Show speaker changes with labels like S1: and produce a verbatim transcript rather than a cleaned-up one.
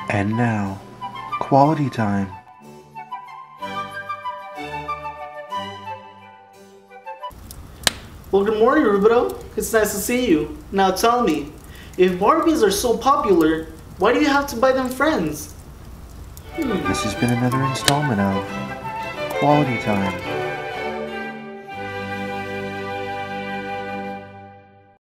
S1: And now, quality time.
S2: Well, good morning, Rubido. It's nice to see you. Now tell me, if Barbies are so popular, why do you have to buy them friends?
S1: Hmm. This has been another installment of Quality Time.